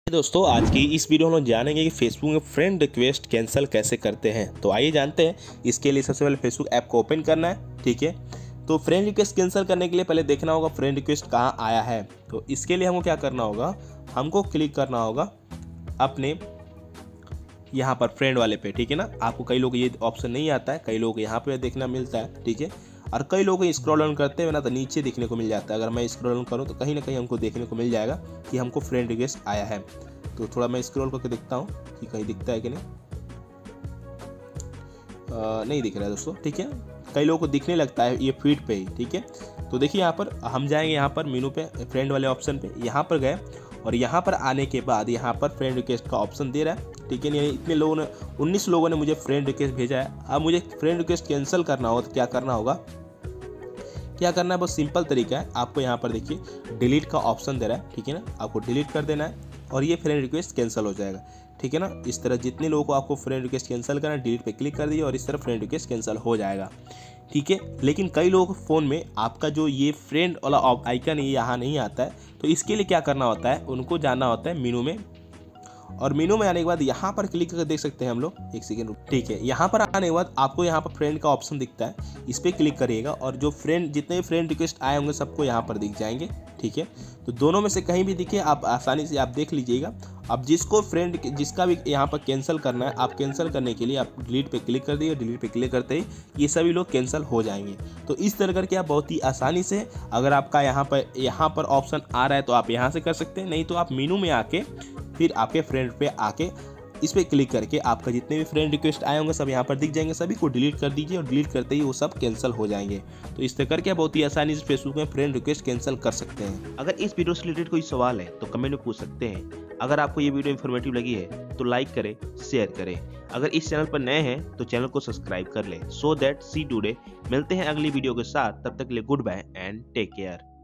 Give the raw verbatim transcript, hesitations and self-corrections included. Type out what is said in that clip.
दोस्तों, आज की इस वीडियो में हम लोग जानेंगे कि फेसबुक में फ्रेंड रिक्वेस्ट कैंसिल कैसे करते हैं। तो आइए जानते हैं। इसके लिए सबसे पहले फेसबुक ऐप को ओपन करना है। ठीक है, तो फ्रेंड रिक्वेस्ट कैंसिल करने के लिए पहले देखना होगा फ्रेंड रिक्वेस्ट कहाँ आया है। तो इसके लिए हमको क्या करना होगा, हमको क्लिक करना होगा अपने यहाँ पर फ्रेंड वाले पे। ठीक है ना, आपको कई लोग ये ऑप्शन नहीं आता है, कई लोग यहाँ पे देखना मिलता है। ठीक है, और कई लोग स्क्रॉल डाउन करते हैं ना तो नीचे दिखने को मिल जाता है। अगर मैं स्क्रॉल डाउन करूँ तो कहीं ना कहीं हमको देखने को मिल जाएगा कि हमको फ्रेंड रिक्वेस्ट आया है। तो थोड़ा मैं स्क्रॉल करके देखता हूँ कि कहीं दिखता है कि नहीं। आ, नहीं दिख रहा है दोस्तों। ठीक है, कई लोगों को दिखने लगता है ये फीड पे ही। ठीक है, तो देखिए यहाँ पर हम जाएंगे, यहाँ पर मेनू पे फ्रेंड वाले ऑप्शन पे यहाँ पर गए और यहाँ पर आने के बाद यहाँ पर फ्रेंड रिक्वेस्ट का ऑप्शन दे रहा है। ठीक है, यानी इतने लोगों ने उन्नीस लोगों ने मुझे फ्रेंड रिक्वेस्ट भेजा है। अब मुझे फ्रेंड रिक्वेस्ट कैंसिल करना हो तो क्या करना होगा, क्या करना है, बहुत सिंपल तरीका है। आपको यहाँ पर देखिए डिलीट का ऑप्शन दे रहा है। ठीक है ना, आपको डिलीट कर देना है और ये फ्रेंड रिक्वेस्ट कैंसिल हो जाएगा। ठीक है ना, इस तरह जितने लोगों को आपको फ्रेंड रिक्वेस्ट कैंसिल करना है, डिलीट पे क्लिक कर दिए और इस तरह फ्रेंड रिक्वेस्ट कैंसिल हो जाएगा। ठीक है, लेकिन कई लोगों के फ़ोन में आपका जो ये फ्रेंड वाला आइकन ये यहाँ नहीं आता है। तो इसके लिए क्या करना होता है, उनको जाना होता है मेनू में, और मेनू में आने के बाद यहाँ पर क्लिक करके देख सकते हैं हम लोग। एक सेकेंड। ठीक है, यहाँ पर आने के बाद आपको यहाँ पर फ्रेंड का ऑप्शन दिखता है, इस पर क्लिक करिएगा और जो फ्रेंड जितने भी फ्रेंड रिक्वेस्ट आए होंगे सबको यहाँ पर दिख जाएंगे। ठीक है, तो दोनों में से कहीं भी दिखे आप आसानी से आप देख लीजिएगा। अब जिसको फ्रेंड जिसका भी यहाँ पर कैंसिल करना है, आप कैंसिल करने के लिए आप डिलीट पे क्लिक कर दिए। डिलीट पे क्लिक करते ही ये सभी लोग कैंसिल हो जाएंगे। तो इस तरह करके आप बहुत ही आसानी से, अगर आपका यहाँ पर यहाँ पर ऑप्शन आ रहा है तो आप यहाँ से कर सकते हैं, नहीं तो आप मेनू में आके फिर आपके फ्रेंड पे आके इस पर क्लिक करके आपका जितने भी फ्रेंड रिक्वेस्ट आए होंगे सब यहाँ पर दिख जाएंगे। सभी को डिलीट कर दीजिए और डिलीट करते ही वो सब कैंसिल हो जाएंगे। तो इस तरह करके बहुत ही आसानी से फेसबुक में फ्रेंड रिक्वेस्ट कैंसिल कर सकते हैं। अगर इस वीडियो से रिलेटेड कोई सवाल है तो कमेंट में पूछ सकते हैं। अगर आपको ये वीडियो इन्फॉर्मेटिव लगी है तो लाइक करें, शेयर करें। अगर इस चैनल पर नए हैं तो चैनल को सब्सक्राइब कर लें। So that see today. मिलते हैं अगली वीडियो के साथ, तब तक के लिए goodbye and take care.